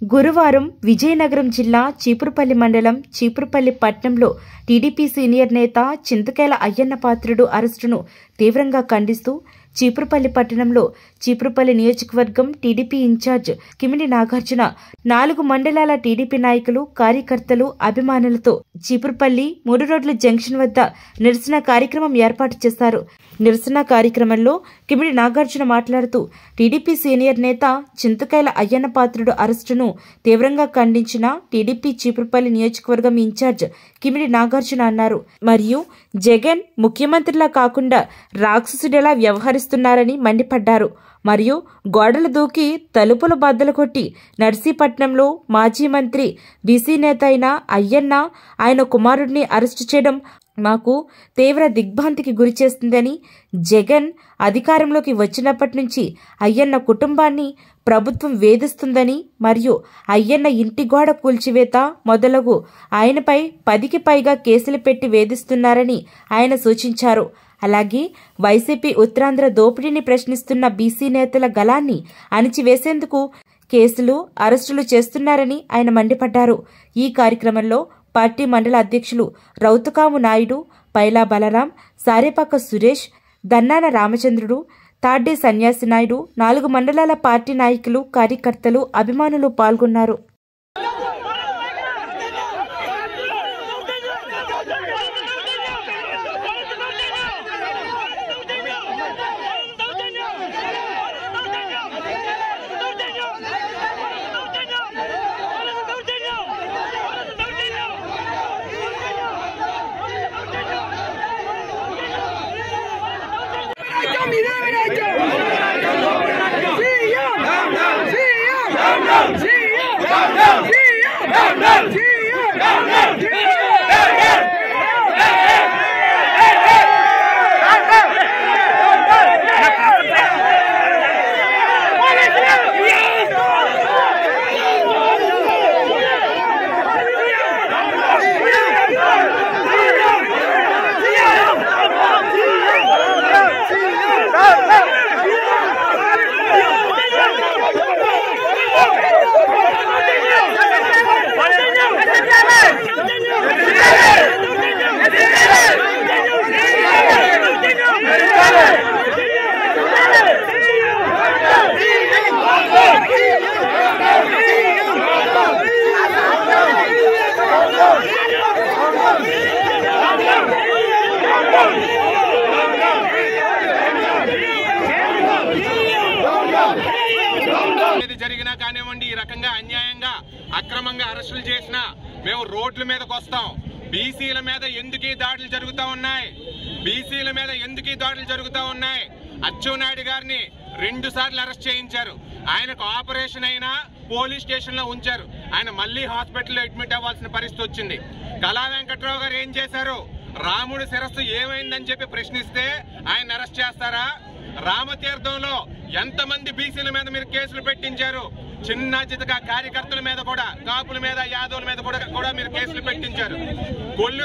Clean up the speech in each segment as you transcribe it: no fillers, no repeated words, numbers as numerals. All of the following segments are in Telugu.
గురువారం విజయనగరం జిల్లా చీపురుపల్లి మండలం చీపురుపల్లి పట్టణంలో టీడీపీ సీనియర్ నేత చింతకాయల అయ్యన్న పాత్రుడు అరెస్టును తీవ్రంగా ఖండిస్తూ చీపురుపల్లి పట్టణంలో చీపురుపల్లి నియోజకవర్గం టీడీపీ ఇన్ఛార్జ్ కిమిడి నాగార్జున 4 మండలాల టీడీపీ నాయకులు కార్యకర్తలు అభిమానులతో చీపురుపల్లి 3 రోడ్ల జంక్షన్ వద్ద నిరసన కార్యక్రమం ఏర్పాటు చేశారు. నిరసన కార్యక్రమంలో కిమిడి నాగార్జున మాట్లాడుతూ టీడీపీ సీనియర్ నేత చింతకాయల అయ్యన్న పాత్రుడు అరెస్టును తీవ్రంగా ఖండించిన టీడీపీ చీపురుపల్లి నియోజకవర్గం ఇన్ఛార్జ్ కిమిడి నాగార్జున అన్నారు. మరియు జగన్ ముఖ్యమంత్రిలా కాకుండా రాక్షసుడిలా వ్యవహరిస్తున్నారని మండిపడ్డారు. మరియు గోడలు దూకి తలుపులు బద్దలు కొట్టి నర్సీపట్నంలో మాజీ మంత్రి బీసీ నేత అయిన అయ్యన్న ఆయన కుమారుడిని అరెస్టు చేయడం మాకు తీవ్ర దిగ్భ్రాంతికి గురిచేస్తుందని, జగన్ అధికారంలోకి వచ్చినప్పటి నుంచి అయ్యన్న కుటుంబాన్ని ప్రభుత్వం వేధిస్తుందని మరియు అయ్యన్న ఇంటి గోడ కూల్చివేత మొదలగు ఆయనపై 10కి పైగా కేసులు పెట్టి వేధిస్తున్నారని ఆయన సూచించారు. అలాగే వైసీపీ ఉత్తరాంధ్ర దోపిడీని ప్రశ్నిస్తున్న బీసీ నేతల గళాన్ని అణిచివేసేందుకు కేసులు అరెస్టులు చేస్తున్నారని ఆయన మండిపడ్డారు. ఈ కార్యక్రమంలో పార్టీ మండల అధ్యక్షులు రౌతుకాము నాయుడు, పైలా బలరాం, సారేపాక సురేష్, దన్నాన రామచంద్రుడు, తాడ్డే సన్యాసి నాయుడు, 4 మండలాల పార్టీ నాయకులు కార్యకర్తలు అభిమానులు పాల్గొన్నారు. జరిగినా కానివ్వండి, ఈ రకంగా అన్యాయంగా అక్రమంగా అరెస్టులు చేసినా మేము రోడ్ల మీదకి వస్తాం. బీసీల మీద ఎందుకు దాడులు జరుగుతూ ఉన్నాయి? బీసీల మీద ఎందుకు దాడులు జరుగుతూ ఉన్నాయి? అచ్చెన్నాయుడు గారిని 2 సార్లు అరెస్ట్ చేయించారు. ఆయనకు ఆపరేషన్ అయినా పోలీస్ స్టేషన్ లో ఉంచారు. ఆయన మళ్ళీ హాస్పిటల్లో అడ్మిట్ అవ్వాల్సిన పరిస్థితి వచ్చింది. కళా వెంకట్రావు గారు ఏం చేశారు? రాముడి శిరస్సు ఏమైందని చెప్పి ప్రశ్నిస్తే ఆయన అరెస్ట్ చేస్తారా? రామతీర్థంలో ఎంతమంది బీసీల మీద మీరు కేసులు పెట్టించారు? చిన్న చితక కార్యకర్తల మీద కూడా, కాపుల మీద, యాదవుల మీద కూడా మీరు కేసులు పెట్టించారు. కొల్లు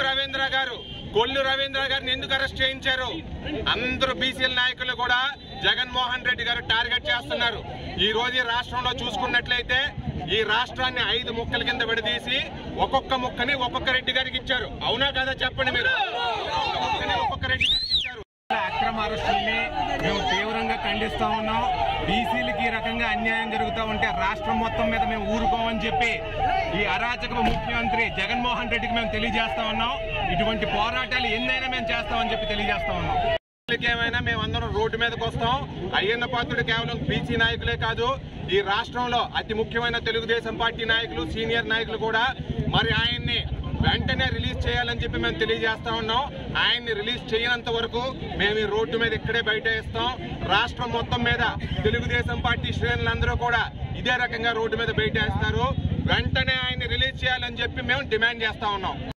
రవీంద్ర గారిని ఎందుకు అరెస్ట్ చేయించారు? అందరూ బీసీల నాయకులు కూడా జగన్మోహన్ రెడ్డి గారు టార్గెట్ చేస్తున్నారు. ఈ రోజు రాష్ట్రంలో చూసుకున్నట్లయితే ఈ రాష్ట్రాన్ని 5 ముక్కల కింద విడదీసి ఒక్కొక్క ముక్కని ఒక్కొక్క రెడ్డి గారికి ఇచ్చారు. అవునా కదా చెప్పండి మీరు? ఒక్కొక్క రెడ్డి గారికి ఇచ్చారు. అక్రమ అరెస్టుల్ని మేము తీవ్రంగా ఖండిస్తా ఉన్నాం. బీసీలకి ఈ రకంగా అన్యాయం జరుగుతూ ఉంటే రాష్ట్రం మొత్తం మీద మేము ఊరుకోమని చెప్పి ఈ అరాచక ముఖ్యమంత్రి జగన్మోహన్ రెడ్డికి మేము తెలియజేస్తా ఉన్నాం. ఇటువంటి పోరాటాలు ఎన్నైనా మేము చేస్తామని చెప్పి తెలియజేస్తా ఉన్నాం. ఏమైనా మేమందరం రోడ్డు మీదకి వస్తాం. అయ్యన్న పాత్రుడు కేవలం బీసీ నాయకులే కాదు, ఈ రాష్ట్రంలో అతి ముఖ్యమైన తెలుగుదేశం పార్టీ నాయకులు, సీనియర్ నాయకులు కూడా మరి ఆయన్ని వెంటనే రిలీజ్ చేయాలని చెప్పి మేము తెలియజేస్తా ఉన్నాం. ఆయన్ని రిలీజ్ చేయనంత వరకు మేము ఈ రోడ్డు మీద ఇక్కడే బయట వేస్తాం. రాష్ట్రం మొత్తం మీద తెలుగుదేశం పార్టీ శ్రేణులందరూ కూడా ఇదే రకంగా రోడ్డు మీద బయట వేస్తారు. వెంటనే ఆయన్ని రిలీజ్ చేయాలని చెప్పి మేము డిమాండ్ చేస్తా ఉన్నాం.